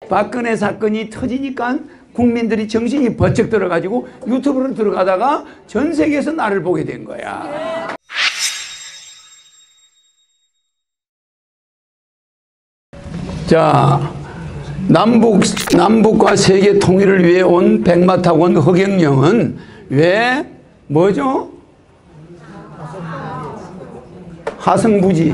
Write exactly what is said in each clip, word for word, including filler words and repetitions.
박근혜 사건이 터지니까 국민들이 정신이 번쩍 들어가지고 유튜브로 들어가다가 전 세계에서 나를 보게 된 거야. 자, 남북, 남북과 세계 통일을 위해 온 백마탄원 허경영은 왜 뭐죠? 하승부지,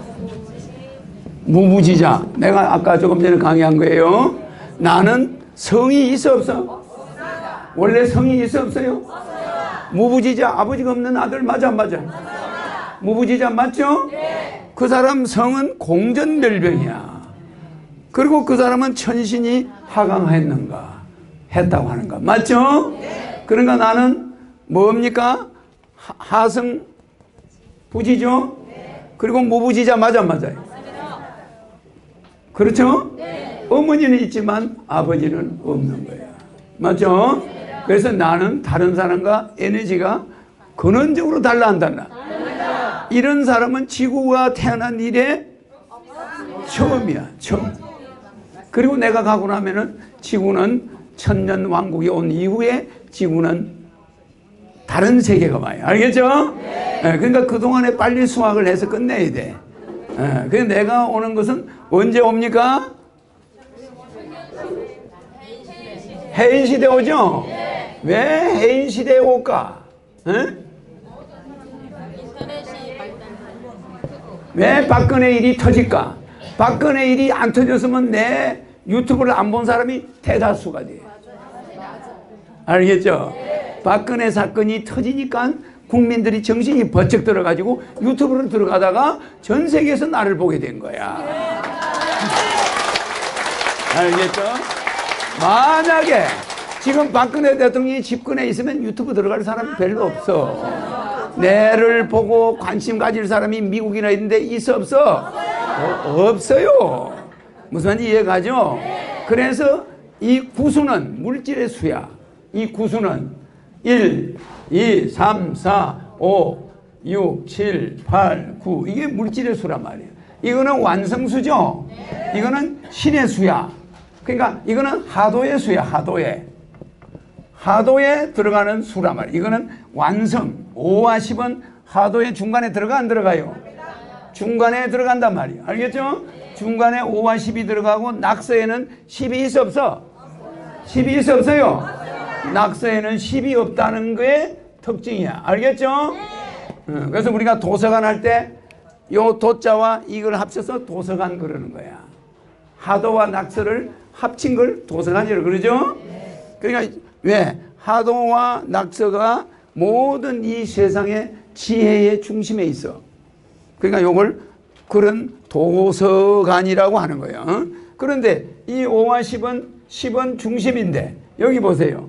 무부지자. 내가 아까 조금 전에 강의한 거예요. 나는 성이 있어 없어? 원래 성이 있어 없어요? 무부지자, 아버지가 없는 아들. 맞아 안 맞아? 무부지자 맞죠? 그 사람 성은 공전멸병이야. 그리고 그 사람은 천신이 하강했는가 했다고 하는가 맞죠? 그러니까 나는 뭡니까? 하승 부지죠? 그리고 무부지자 맞아 안 맞아요? 그렇죠? 어머니는 있지만 아버지는 없는 거야. 맞죠? 그래서 나는 다른 사람과 에너지가 근원적으로 달라 안 달라? 이런 사람은 지구가 태어난 이래 처음이야. 처음. 그리고 내가 가고 나면은 지구는 천년 왕국이 온 이후에 지구는 다른 세계가 와요. 알겠죠? 네. 네, 그러니까 그동안에 빨리 수학을 해서 끝내야 돼. 네, 그래서 내가 오는 것은 언제 옵니까? 해인시대 오죠? 네. 왜 해인시대에 올까? 네? 왜 박근혜 일이 터질까? 박근혜 일이 안 터졌으면 내 유튜브를 안 본 사람이 대다수가 돼. 알겠죠? 박근혜 사건이 터지니까 국민들이 정신이 번쩍 들어가지고 유튜브를 들어가다가 전 세계에서 나를 보게 된 거야. 알겠죠? 만약에 지금 박근혜 대통령이 집권에 있으면 유튜브 들어갈 사람이 별로 없어. 내를 보고 관심 가질 사람이 미국이나 있는데 있어 없어? 어, 없어요. 무슨 말인지 이해가죠? 그래서 이 구수는 물질의 수야. 이 구수는 일, 이, 삼, 사, 오, 육, 칠, 팔, 구 이게 물질의 수란 말이에요. 이거는 완성수죠? 이거는 신의 수야. 그러니까 이거는 하도의 수야. 하도의 하도에 들어가는 수란 말이에요. 이거는 완성. 오와 십은 하도의 중간에 들어가 안 들어가요? 중간에 들어간단 말이에요. 알겠죠? 중간에 오와 십이 들어가고 낙서에는 십이 있어 없어? 십이 있어 없어요? 낙서에는 십이 없다는 거의 특징이야. 알겠죠? 네. 그래서 우리가 도서관 할 때 요 도자와 이걸 합쳐서 도서관 그러는 거야. 하도와 낙서를 합친 걸 도서관이라고 그러죠? 그러니까 왜? 하도와 낙서가 모든 이 세상의 지혜의 중심에 있어. 그러니까 요걸 그런 도서관이라고 하는 거예요. 어? 그런데 이 오와 십은 십은 중심인데 여기 보세요.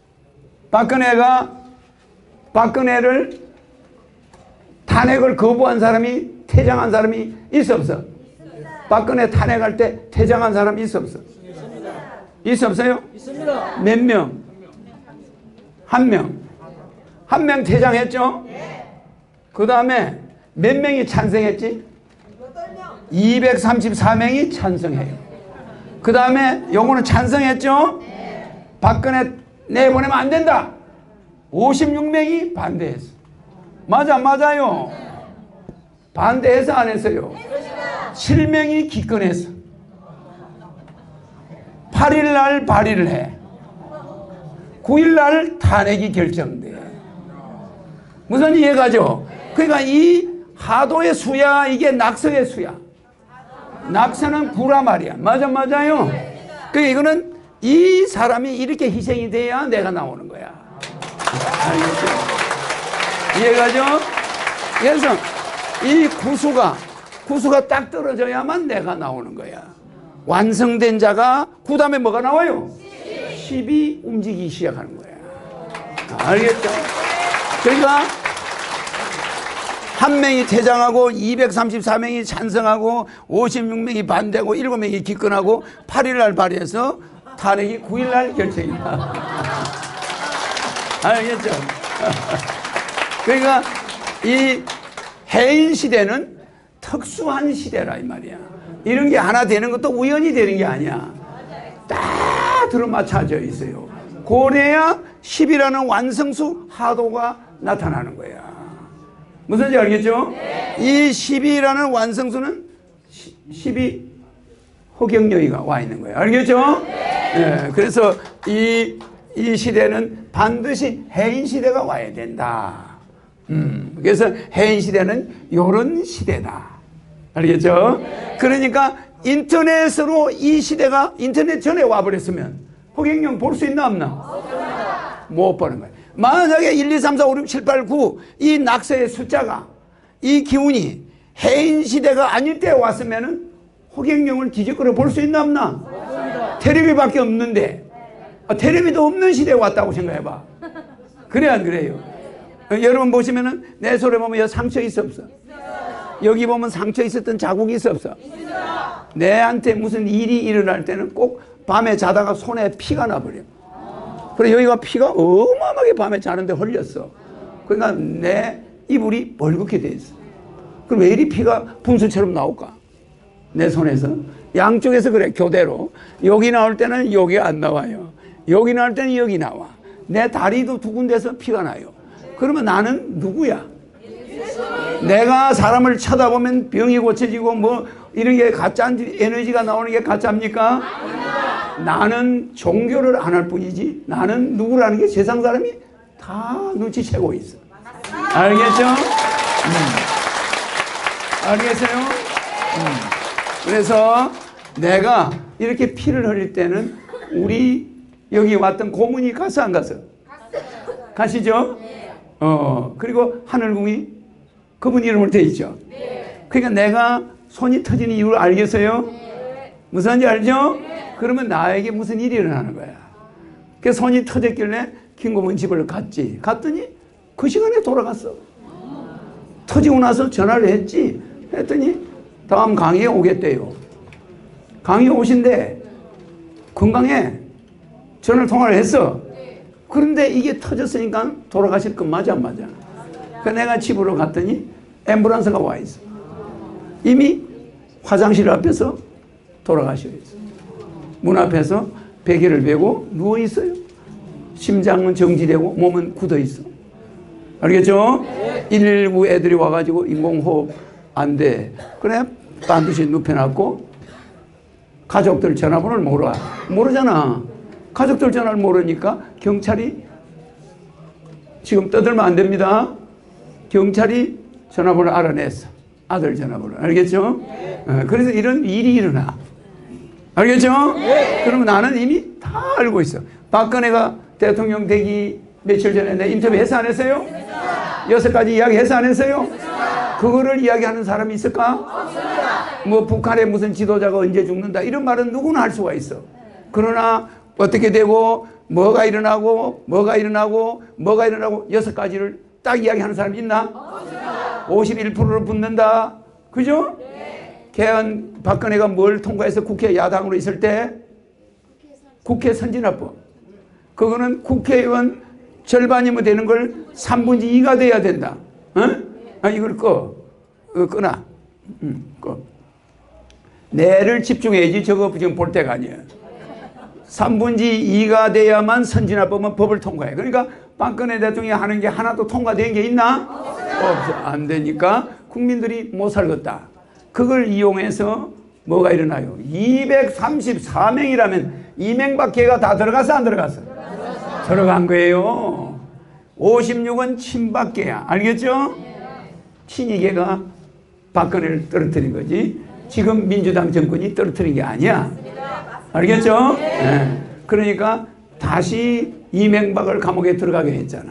박근혜가 박근혜를 탄핵을 거부한 사람이 퇴장한 사람이 있어 없어? 박근혜 탄핵할 때 퇴장한 사람이 있어 없어? 있어 없어요? 있습니다. 몇 명? 한 명. 한 명 퇴장했죠? 그 다음에 몇 명이 찬성했지? 이백삼십사 명이 찬성해요. 그 다음에 요거는 찬성했죠? 박근혜 내보내면 안 된다. 오십육 명이 반대했어. 맞아 안 맞아요? 반대해서 안 했어요. 칠 명이 기권했어. 팔 일 날 발의를 해. 구 일 날 탄핵이 결정돼. 무슨 이해가죠? 그러니까 이 하도의 수야, 이게 낙서의 수야. 낙서는 구라 말이야. 맞아 맞아요? 그러니까 이거는 이 사람이 이렇게 희생이 돼야 내가 나오는 거야. 알겠죠? 이해가죠? 그래서 이 구수가 구수가 딱 떨어져야만 내가 나오는 거야. 완성된 자가 그 다음에 뭐가 나와요? 십이 움직이기 시작하는 거야. 알겠죠? 그러니까 한 명이 퇴장하고 이백삼십사 명이 찬성하고 오십육 명이 반대하고 일곱 명이 기권하고 팔 일 날 발의해서 탄핵이 구 일 날 결정이다. 알겠죠? 그러니까 이 해인 시대는 특수한 시대라 이 말이야. 이런 게 하나 되는 것도 우연히 되는 게 아니야. 들어맞춰져 있어요. 그래야 십이라는 완성수 하도가 나타나는 거야. 무슨지 알겠죠? 이 십이라는 완성수는 십이 허경영이가 와 있는 거예요. 알겠죠? 네, 그래서 이, 이 시대는 반드시 해인 시대가 와야 된다. 음, 그래서 해인 시대는 요런 시대다. 알겠죠? 그러니까 인터넷으로 이 시대가 인터넷 전에 와버렸으면 허경영 볼 수 있나 없나? 못 보는 거예요. 만약에 일, 이, 삼, 사, 오, 육, 칠, 팔, 구 이 낙서의 숫자가 이 기운이 해인 시대가 아닐 때 왔으면은 허경영을 뒤적거려 볼 수 있나 없나? 텔레비밖에 없는데 아, 텔레비도 없는 시대에 왔다고 생각해봐. 그래 안 그래요? 여러분 보시면은 내 손에 보면 여기 상처 있어 없어? 여기 보면 상처 있었던 자국이 있어 없어? 내한테 무슨 일이 일어날 때는 꼭 밤에 자다가 손에 피가 나버려. 그래 여기가 피가 어마어마하게 밤에 자는데 흘렸어. 그러니까 내 이불이 벌겋게 돼 있어. 그럼 왜 이리 피가 분수처럼 나올까? 내 손에서 양쪽에서 그래 교대로 여기 나올 때는 여기 안 나와요. 여기 나올 때는 여기 나와. 내 다리도 두 군데서 피가 나요. 그러면 나는 누구야? 내가 사람을 쳐다보면 병이 고쳐지고 뭐 이런 게 가짜 에너지가 나오는 게 가짜입니까? 나는 종교를 안 할 뿐이지 나는 누구라는 게 세상 사람이 다 눈치채고 있어. 알겠죠? 음. 알겠어요? 음. 그래서 내가 이렇게 피를 흘릴 때는 우리 여기 왔던 고문이 가서 안 가서? 가시죠? 어, 그리고 하늘궁이 그분 이름을 대 있죠? 그러니까 내가 손이 터지는 이유를 알겠어요? 무슨지 알죠? 그러면 나에게 무슨 일이 일어나는 거야. 그 손이 터졌길래 김고문 집을 갔지. 갔더니 그 시간에 돌아갔어. 터지고 나서 전화를 했지. 했더니 다음 강의에 오겠대요. 강의에 오신대. 건강해. 전화를 통화를 했어. 그런데 이게 터졌으니까 돌아가실 건 맞아 안 맞아? 그 내가 집으로 갔더니 앰뷸런스가 와 있어. 이미 화장실 앞에서 돌아가셔 있어. 문 앞에서 베개를 베고 누워 있어요. 심장은 정지되고 몸은 굳어 있어. 알겠죠? 네. 일일구 애들이 와가지고 인공호흡 안 돼. 그래 반드시 눕혀놨고 가족들 전화번호를 몰라. 모르잖아. 가족들 전화를 모르니까 경찰이 지금 떠들면 안 됩니다. 경찰이 전화번호 알아냈어. 아들 전화번호. 알겠죠? 네. 어, 그래서 이런 일이 일어나. 알겠죠? 네. 그러면 나는 이미 다 알고 있어. 박근혜가 대통령 되기 며칠 전에 내 인터뷰 해서 안 했어요? 했습니다. 여섯 가지 이야기 해서 안 했어요? 했습니다. 그거를 이야기하는 사람이 있을까? 없습니다. 뭐 북한의 무슨 지도자가 언제 죽는다 이런 말은 누구나 할 수가 있어. 그러나 어떻게 되고 뭐가 일어나고 뭐가 일어나고 뭐가 일어나고 여섯 가지를 딱 이야기하는 사람이 있나? 없습니다. 오십일 퍼센트를 붙는다. 그죠? 네. 개헌 박근혜가 뭘 통과해서 국회 야당으로 있을 때 국회 선진화법. 그거는 국회의원 절반이면 되는 걸 삼분의 이가 돼야 된다. 어? 아, 이걸 꺼. 어, 꺼놔. 응, 꺼. 내를 집중해야지 저거 지금 볼 때가 아니야. 삼분의 이가 돼야만 선진화법은 법을 통과해. 그러니까 박근혜 대통령이 하는 게 하나도 통과된 게 있나? 없어. 안 되니까 국민들이 못 살겠다. 그걸 이용해서 뭐가 일어나요? 이백삼십사 명이라면 이명박계가 다 들어갔어 안 들어갔어? 들어간 거예요. 오십육은 친박계야. 알겠죠? 친이계가 박근혜를 떨어뜨린 거지 지금 민주당 정권이 떨어뜨린 게 아니야. 알겠죠? 네. 그러니까 다시 이명박을 감옥에 들어가게 했잖아.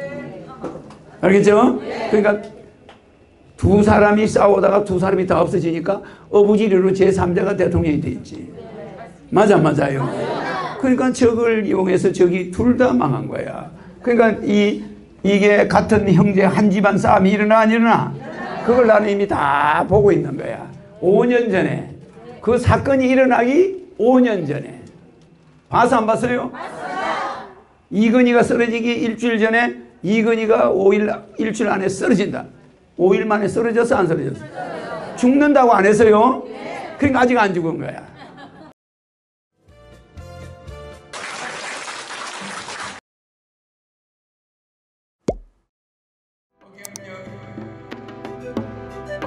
알겠죠? 그러니까 두 사람이 싸우다가 두 사람이 다 없어지니까 어부지리로 제삼자가 대통령이 돼 있지. 맞아 맞아요. 그러니까 적을 이용해서 적이 둘 다 망한 거야. 그러니까 이, 이게 같은 형제 한 집안 싸움이 일어나 안 일어나? 그걸 나는 이미 다 보고 있는 거야. 오 년 전에 그 사건이 일어나기 오 년 전에 봐서 안 봤어요? 봤어요. 이건희가 쓰러지기 일주일 전에 이건희가 오 일 일주일 안에 쓰러진다. 오 일 만에 쓰러졌어 안 쓰러졌어? 죽는다고 안 했어요? 그러니까 아직 안 죽은 거야.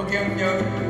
경력